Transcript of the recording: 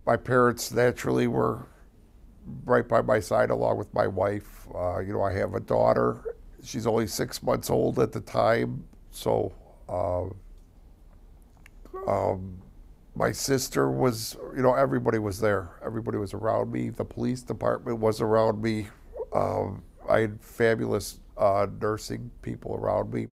My parents naturally were right by my side along with my wife. I have a daughter. She's only 6 months old at the time. So uh, um, my sister was, everybody was there. Everybody was around me. The police department was around me. I had fabulous nursing people around me.